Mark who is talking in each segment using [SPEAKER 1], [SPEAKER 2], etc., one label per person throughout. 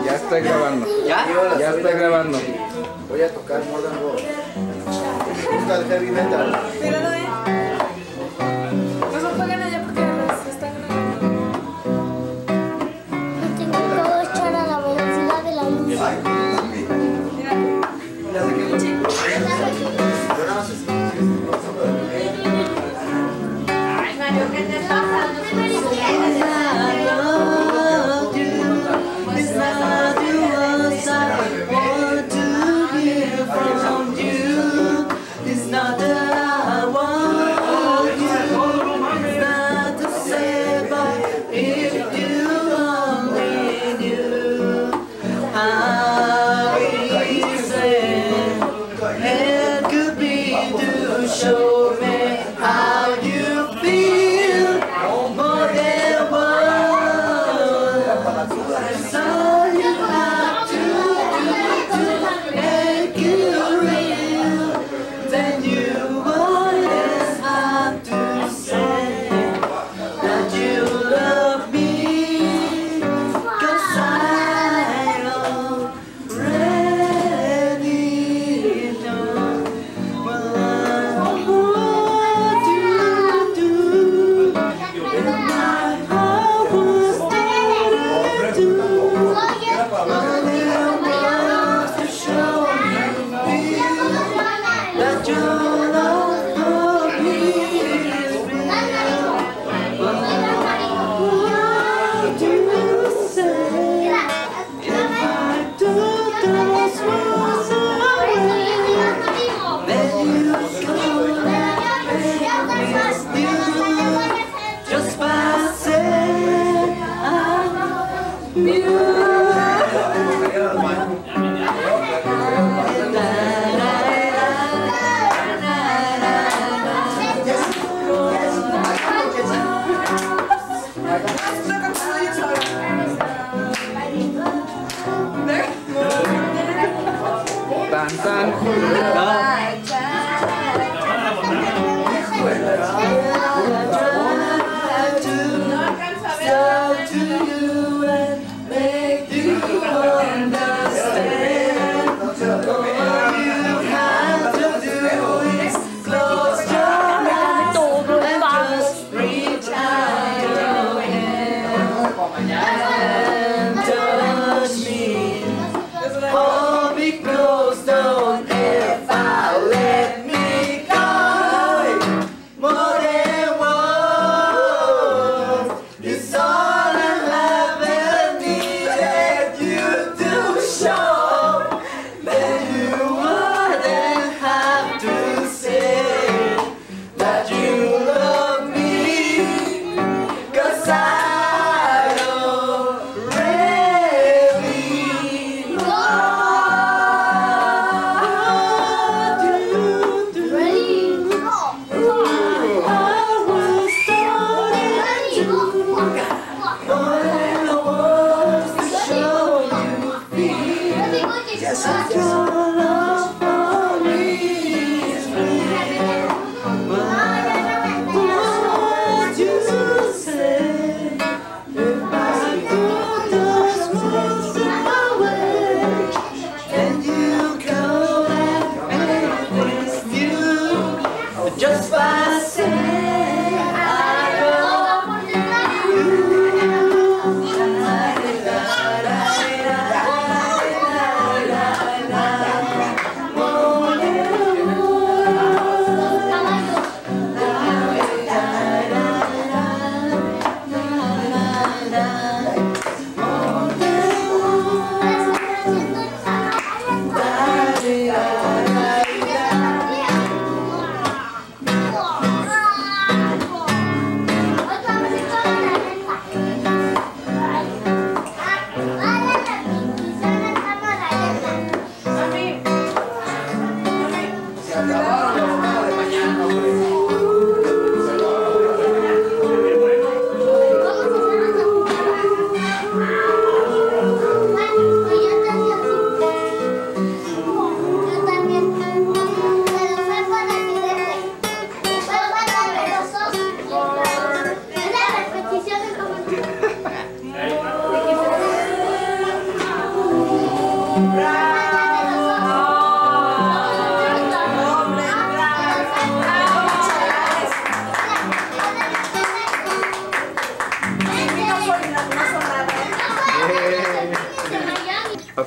[SPEAKER 1] Ya estoy grabando.
[SPEAKER 2] ¿Ya?
[SPEAKER 1] Ya estoy grabando.
[SPEAKER 3] Voy a tocar Modern World. Busca el heavy metal.
[SPEAKER 4] Míralo, no se juegan allá porque los están grabando.
[SPEAKER 5] Lo tengo todo echar a la velocidad de la luz.
[SPEAKER 4] Ay, Mario, ¿qué te pasa?
[SPEAKER 6] Show me how you feel more than what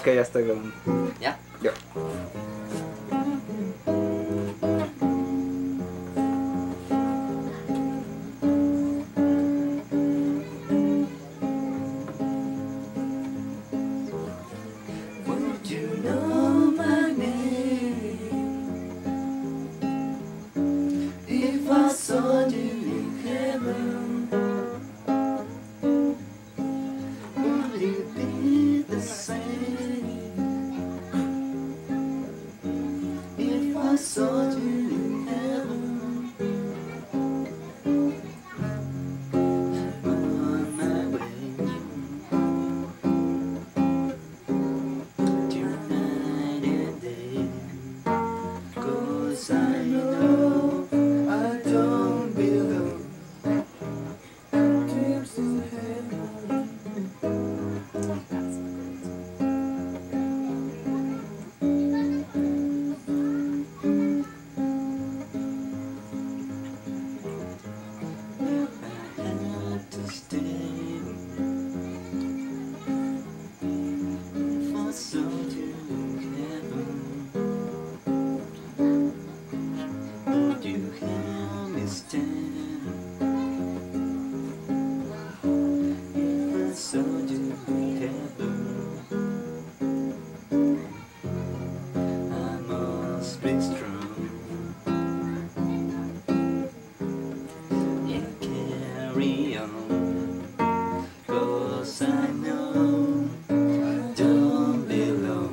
[SPEAKER 1] ya estoy grabando.
[SPEAKER 2] ¿Ya?
[SPEAKER 1] Yo.
[SPEAKER 2] Would you know my name if I saw you in heaven? Would it be the same if I saw you in heaven? On my way tonight and day, 'cause I know I don't belong to heaven. I had to stay for so you heaven. Would you help me stand if I saw you heaven? I must be strong and carry on, 'cause I know I don't belong.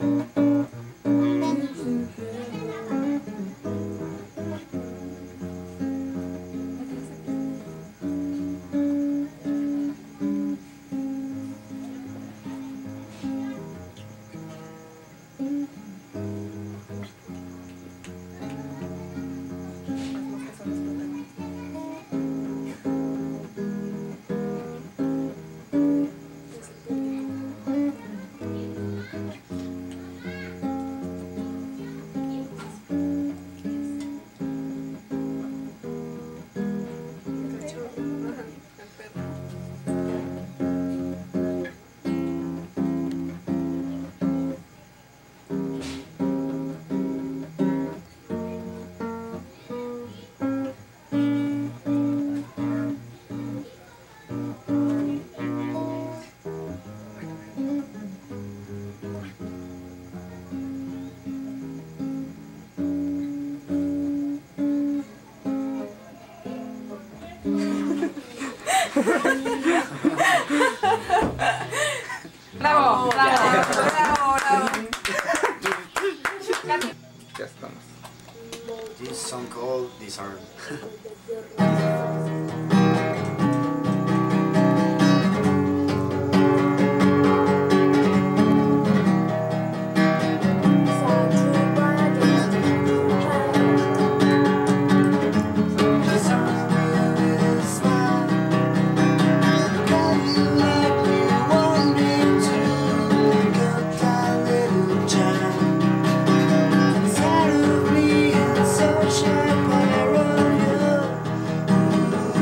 [SPEAKER 4] Bravo, bravo, bravo, bravo.
[SPEAKER 1] Ya estamos.
[SPEAKER 3] This song called Disarm.
[SPEAKER 2] Inside of me, and so sharp when I run you.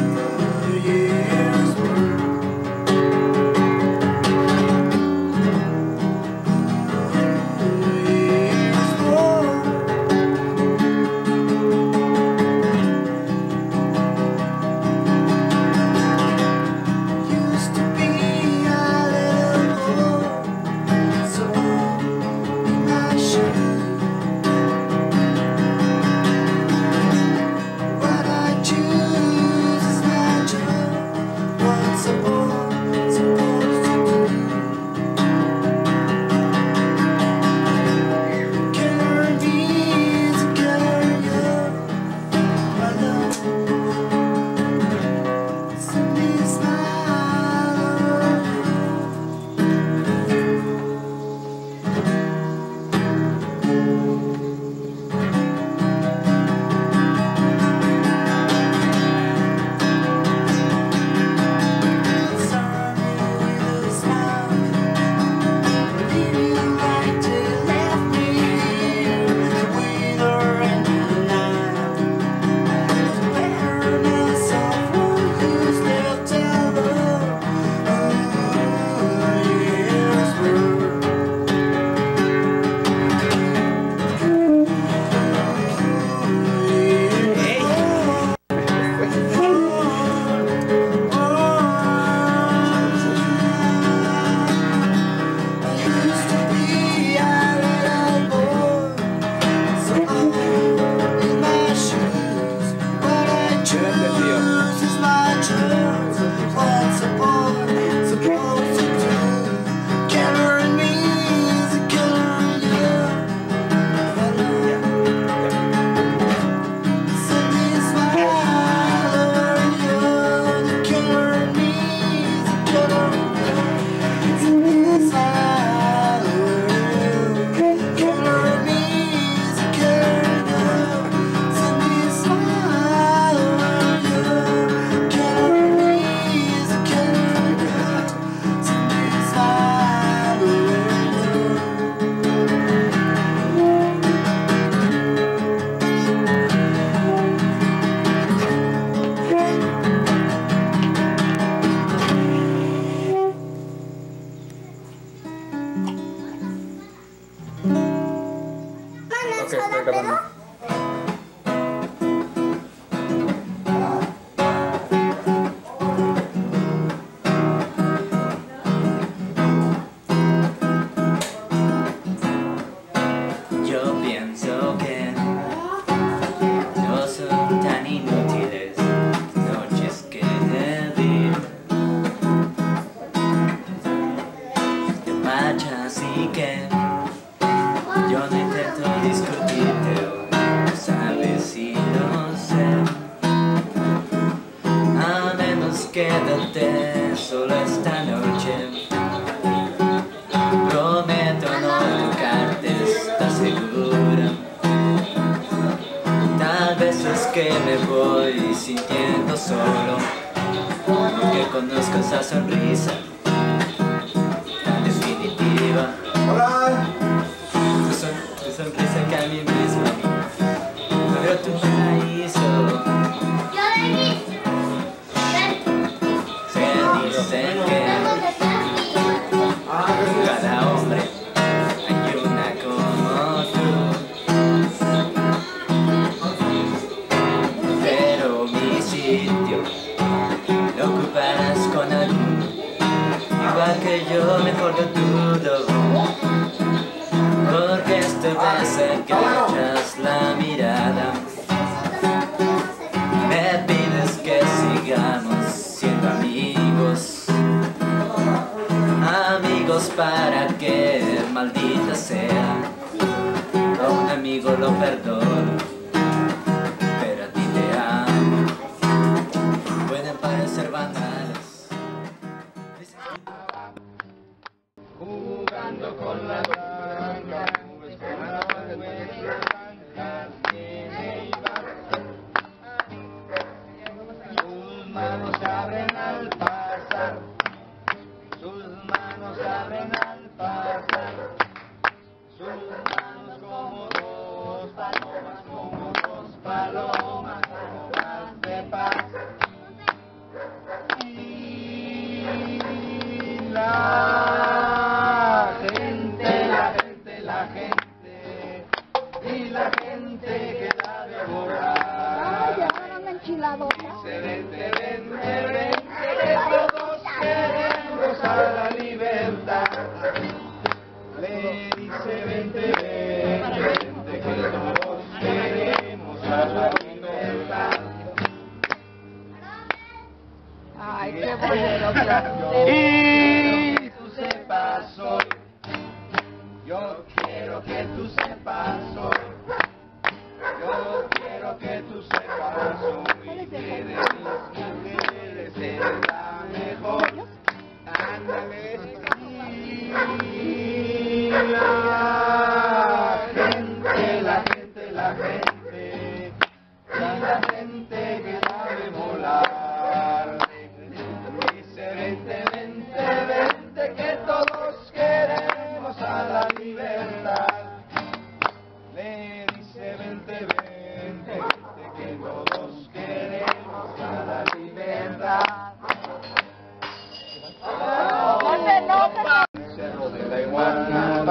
[SPEAKER 1] entendido. Ok, estoy grabando.
[SPEAKER 2] Yo pienso que no son tan inútiles noches que te di. Te marchas y que yo no intento discutirte, no sabes y no sé. A menos quédate solo esta noche. Prometo no tocarte, ¿estás segura? Tal vez es que me voy sintiendo solo, que conozco esa sonrisa tan definitiva.
[SPEAKER 3] Hola.
[SPEAKER 2] Tu sonrisa que a mí mismo me veo tu paraíso. Se dicen que cada hombre hay una como tú, pero mi sitio lo ocuparás con alguno, igual que yo, mejor lo dudo, porque esta vez agachas la mirada, me pides que sigamos siendo amigos, amigos para que maldita sea, a un amigo lo perdono, pero a ti te amo. Pueden parecer banales.
[SPEAKER 3] Jugando con la blanca, sus manos se abren al pasar, sus manos se abren al pasar, sus manos como dos palomas, palomas de paz. Y la gente, y la gente que la devora. Se vente, que todos queremos a la libertad. Le dice vente, que todos queremos a la libertad.
[SPEAKER 4] Ay, qué bonito, claro.
[SPEAKER 3] Y tú sepas hoy, yo quiero que tú sepas hoy, yo quiero que tú sepas hoy, que de mis mujeres eres la mejor. Ándale. Y la gente que sabe volar. Dice vente, que todos queremos a la libertad. Le dice vente, que todos queremos a la libertad. Cerro de la Iguana,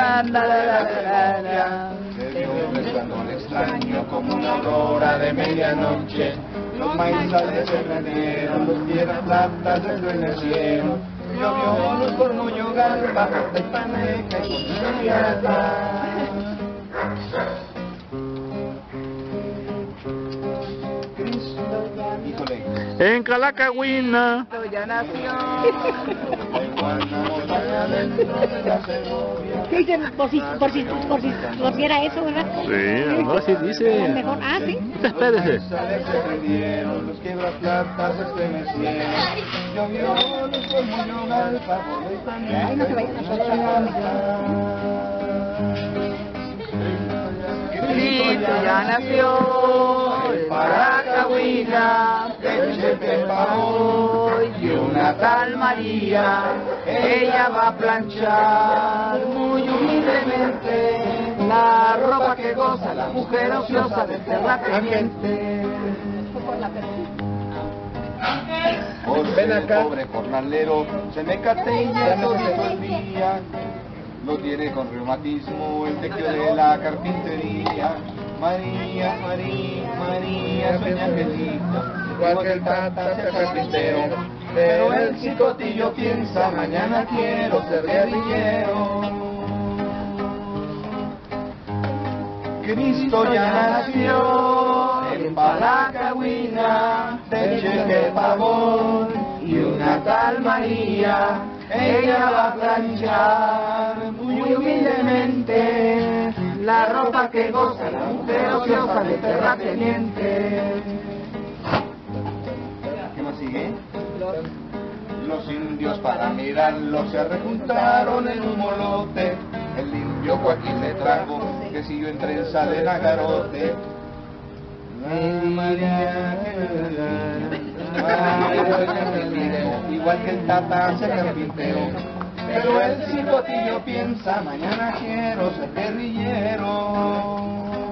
[SPEAKER 3] se dio un resplandor extraño como una aurora de medianoche. Los maizales se prendieron, los tierras platas resplandecieron. Llovió luz por Moyogal, bajo de Paneca y con Chiata. Cristo ya
[SPEAKER 6] En Calacagüina.
[SPEAKER 4] Ya nació.
[SPEAKER 5] Dice, por si lo viera eso, ¿verdad?
[SPEAKER 6] Sí, no, sí dice.
[SPEAKER 5] Mejor, sí.
[SPEAKER 6] Espérese.
[SPEAKER 3] Los quebraplatas estremecieron, llovió, los colmó al favor de también.
[SPEAKER 5] Ay, no se vayan a soltar.
[SPEAKER 4] Cristo ya nació en Paracagüina, de Chepepao, y una tal María, ella va a planchar muy humildemente la ropa que goza la mujer ociosa del terrateniente.
[SPEAKER 3] Ven acá. Pobre jornalero, se me catella todo el día. Lo tiene con reumatismo el tequio de la carpintería. María, María, María, soy mi angelito, igual que el tata ser carpintero. Pero el chicotillo piensa, mañana quiero ser guerrillero. Cristo ya nació en Paracagüina, de Chepepao, y una tal María, ella va a planchar muy humildemente la ropa que goza la mujer ociosa de terrateniente. ¿Qué más sigue? Los indios para mirarlo se rejuntaron en un molote. El limpio Joaquín le trajo quesillo en trenza de nagarote. María, igual que el tata se carpintero. Pero el cipotillo piensa, mañana quiero ser guerrillero.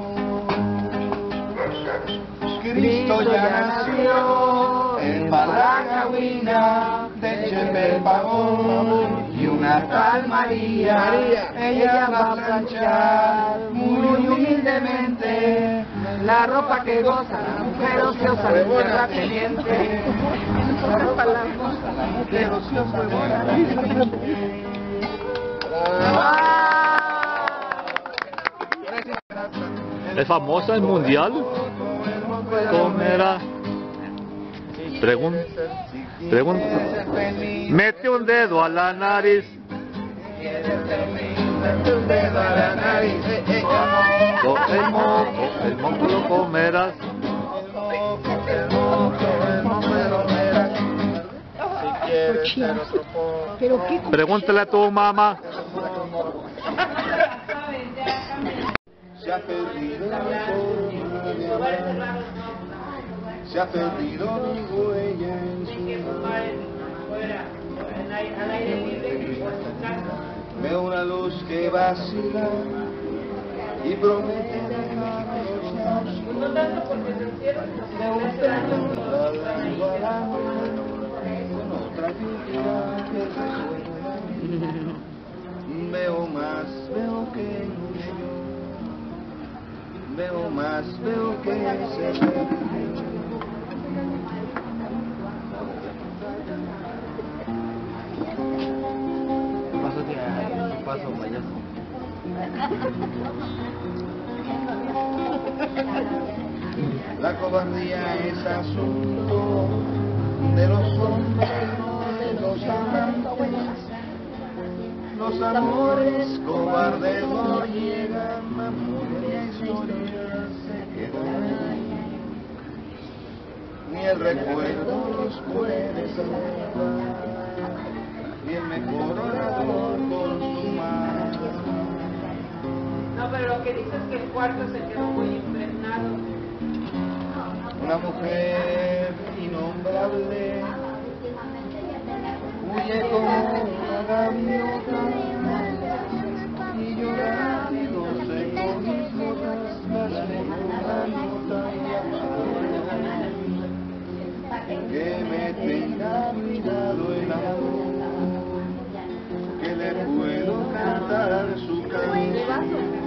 [SPEAKER 3] Cristo ya nació en Paracagüina, de Chepepao, y una tal María, ella va a planchar muy humildemente la ropa que goza la mujer ociosa del terrateniente. La ropa la goza la mujer ociosa del terrateniente.
[SPEAKER 6] ¿Es famosa el mundial? Comerá. Pregunta. Mete un dedo a la nariz.
[SPEAKER 3] Mete un dedo a la nariz.
[SPEAKER 6] El moco lo comerás.
[SPEAKER 3] El moco lo comerás. Si quieres ser otro poco.
[SPEAKER 6] Pregúntale a tu mamá.
[SPEAKER 3] Se ha perdido mi forma, se ha perdido mi huella en su mar. Veo una luz que vacila y promete dejarnos con otra vida que resuena. Veo más, veo que no. Veo más, veo que se ve.
[SPEAKER 2] Paso, payaso.
[SPEAKER 3] La cobardía es asunto de los hombres, no de los amantes. Los amores cobardes no llegan, la mujer historia se quedan ahí. Ni el recuerdo los puede salvar, ni el mejor orador consumar.
[SPEAKER 4] No, pero lo que dices es que el cuarto se quedó muy impregnado.
[SPEAKER 3] Una mujer innombrable huye como una gaviota y llorando se con mis botas las nota que me tenga cuidado el amor, que le puedo cantar su canción.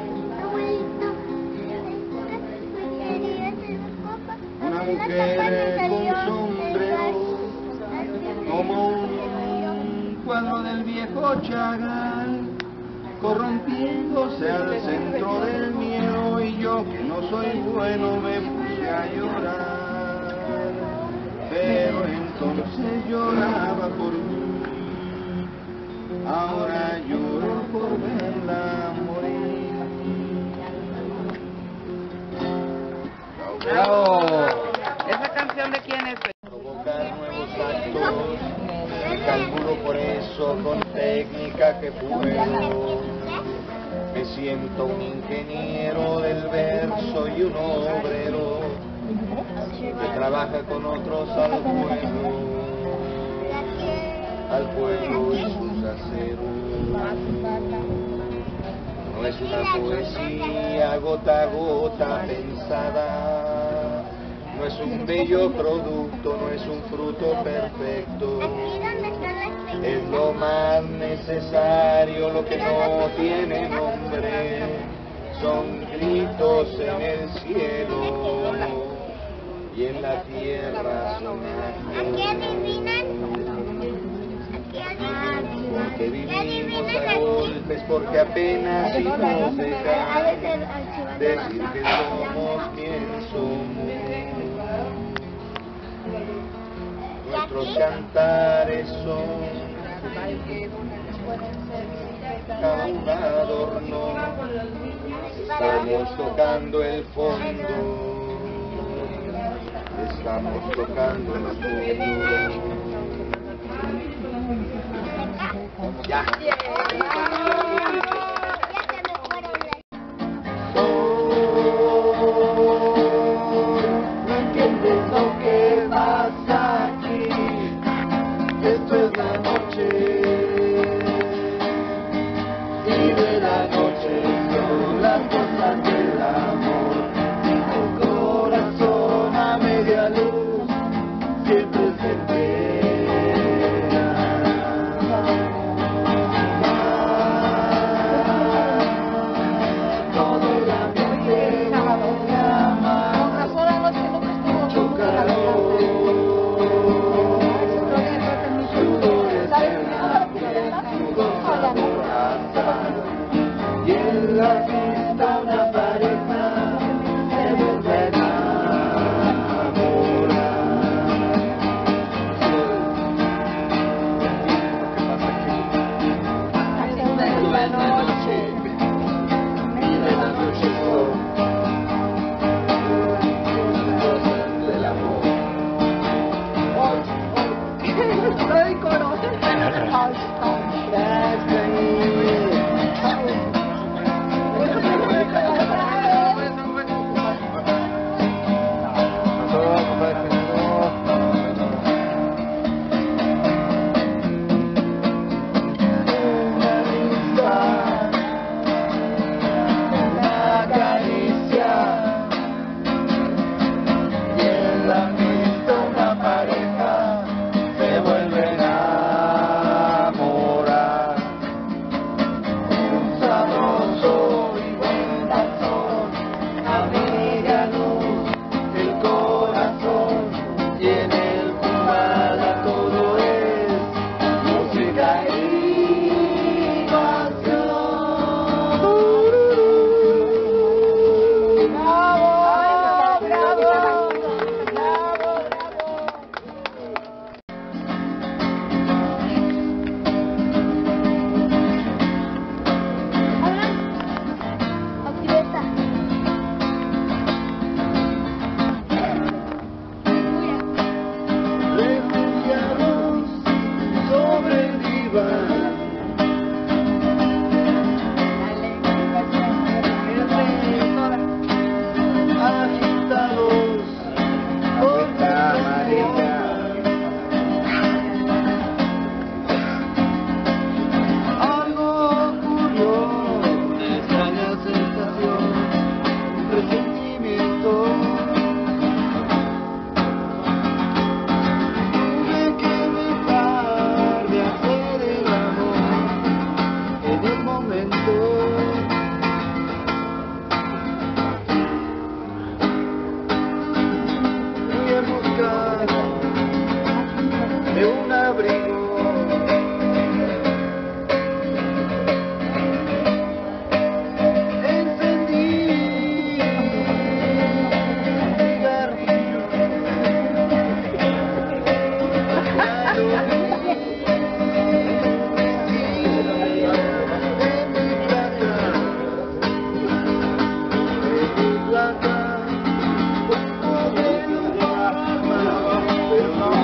[SPEAKER 3] Una mujer con sombrero como un cuadro del viejo Chagall, corrompiéndose al centro del miedo, y yo que no soy bueno me puse a llorar. lloraba por mí, ahora lloro por verla morir.
[SPEAKER 4] ¡Bravo! ¿Esa canción de quién es?
[SPEAKER 3] Provocar nuevos actos, calculo por eso con técnica que puedo. Me siento un ingeniero del verso y un obrero que trabaja con otros al pueblo y sus aceros. No es una poesía gota a gota pensada, no es un bello producto, no es un fruto perfecto. Es lo más necesario, lo que no tiene nombre, son gritos en el cielo y en la tierra son porque vivimos a golpes, porque apenas si nos dejan decir que somos quien somos. Nuestros cantares son un adorno, estamos tocando el fondo, estamos tocando el fondo. Ya. No entiendes lo que pasa aquí, esto es la noche. Y de la noche son las cosas del amor, y tu corazón a media luz siempre se entera.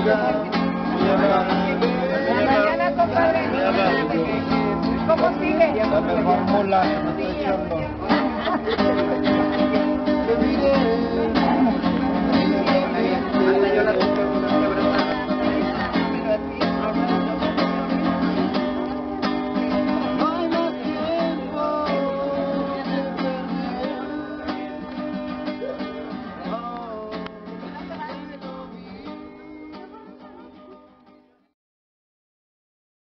[SPEAKER 4] Mañana, compadre. ¿Cómo sigue?
[SPEAKER 3] La mejor mula, me estoy echando.